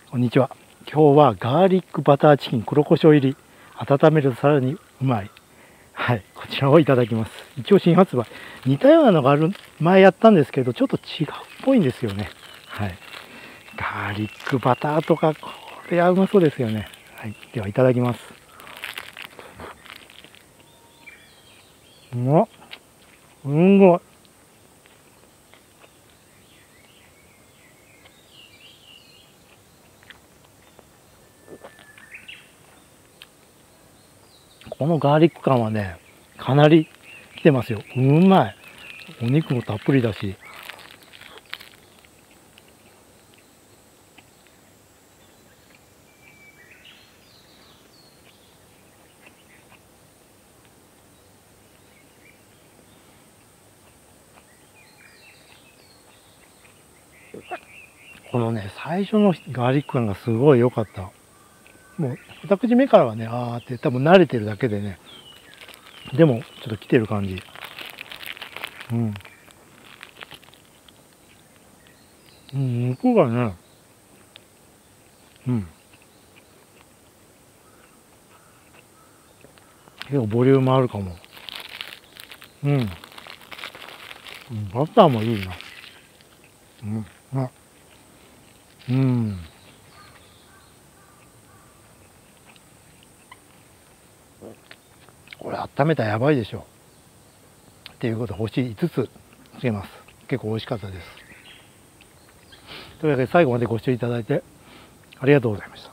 こんにちは。今日はガーリックバターチキン黒胡椒入り、温めるとさらにうまい。はい、こちらをいただきます。一応新発売。似たようなのが前やったんですけど、ちょっと違うっぽいんですよね。はい。ガーリックバターとか、これはうまそうですよね。はい。では、いただきます。うまっ。すんごい。このガーリック感はね、かなり来てますよ。うまい。お肉もたっぷりだし。このね、最初のガーリック感がすごい良かった。もう、二口目からはね、あーって多分慣れてるだけでね、でも、ちょっと来てる感じ。うん。うん、肉がね、うん。結構ボリュームあるかも。うん。バターもいいな。うん。あ、うん。これ温めたらやばいでしょ。っていうことで星5つつけます。結構美味しかったです。というわけで最後までご視聴いただいてありがとうございました。